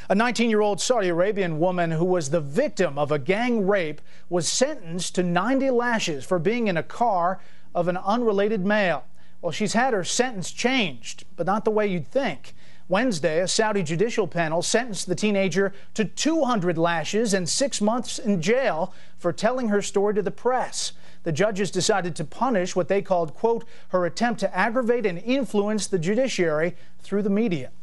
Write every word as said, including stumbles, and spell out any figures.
A nineteen-year-old Saudi Arabian woman who was the victim of a gang rape was sentenced to ninety lashes for being in a car of an unrelated male. Well, she's had her sentence changed, but not the way you'd think. Wednesday, a Saudi judicial panel sentenced the teenager to two hundred lashes and six months in jail for telling her story to the press. The judges decided to punish what they called, quote, her attempt to aggravate and influence the judiciary through the media.